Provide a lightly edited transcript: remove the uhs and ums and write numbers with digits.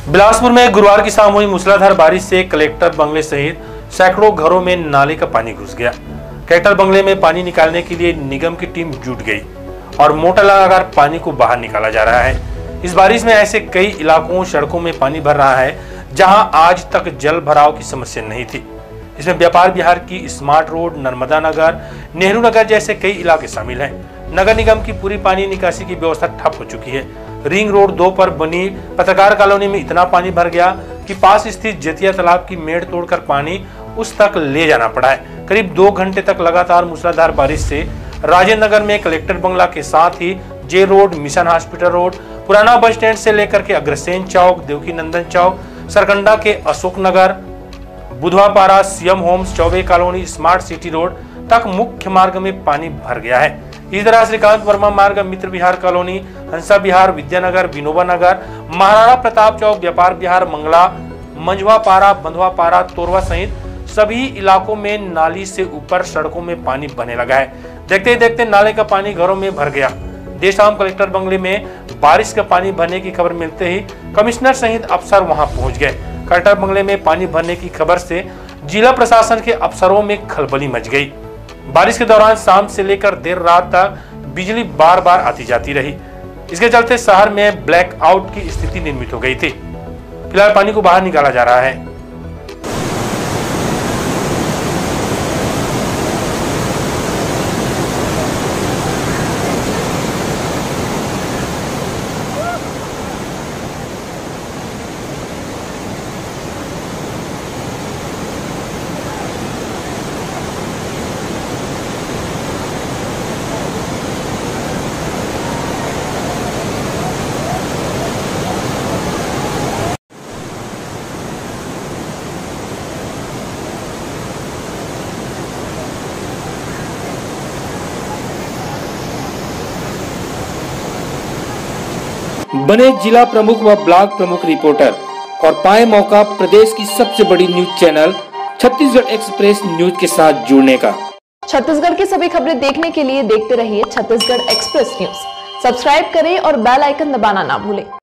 बिलासपुर में गुरुवार की शाम हुई मूसलाधार बारिश से कलेक्टर बंगले सहित सैकड़ों घरों में नाले का पानी घुस गया। कलेक्टर बंगले में पानी निकालने के लिए निगम की टीम जुट गई और मोटर लगाकर पानी को बाहर निकाला जा रहा है। इस बारिश में ऐसे कई इलाकों सड़कों में पानी भर रहा है जहां आज तक जल भराव की समस्या नहीं थी। इसमें व्यापार विहार की स्मार्ट रोड, नर्मदा नगर, नेहरू नगर जैसे कई इलाके शामिल हैं। नगर निगम की पूरी पानी निकासी की व्यवस्था ठप हो चुकी है। रिंग रोड 2 पर बनी पत्रकार कॉलोनी में इतना पानी भर गया कि पास स्थित जतिया तालाब की मेड़ तोड़कर पानी उस तक ले जाना पड़ा है। करीब 2 घंटे तक लगातार मूसलाधार बारिश से राजेंद्र नगर में कलेक्टर बंगला के साथ ही J road, mission hospital road, पुराना बस स्टैंड से लेकर के अग्रसेन चौक, देवकी नंदन चौक, सरकंडा के Ashok Nagar, Budhwapara, CM homes, Choubey colony, smart city road तक मुख्य मार्ग में पानी भर गया है। इस तरह श्रीकांत वर्मा मार्ग, मित्र विहार कॉलोनी, हंसा विहार, विद्यानगर, विनोबा नगर, महाराणा प्रताप चौक, व्यापार विहार, मंगला, मंझवापारा, बंधवापारा, तोरवा सहित सभी इलाकों में नाली से ऊपर सड़कों में पानी बहने लगा है। देखते ही देखते नाले का पानी घरों में भर गया। देर शाम कलेक्टर बंगले में बारिश का पानी भरने की खबर मिलते ही कमिश्नर सहित अफसर वहां पहुंच गए। कलेक्टर बंगले में पानी भरने की खबर से जिला प्रशासन के अफसरों में खलबली मच गई। बारिश के दौरान शाम से लेकर देर रात तक बिजली बार बार आती जाती रही। इसके चलते शहर में ब्लैक आउट की स्थिति निर्मित हो गई थी। फिलहाल पानी को बाहर निकाला जा रहा है। बने जिला प्रमुख व ब्लॉक प्रमुख रिपोर्टर और पाए मौका प्रदेश की सबसे बड़ी news channel Chhattisgarh express news के साथ जुड़ने का। छत्तीसगढ़ की सभी खबरें देखने के लिए देखते रहिए छत्तीसगढ़ एक्सप्रेस न्यूज। सब्सक्राइब करें और बेल आइकन दबाना ना भूलें।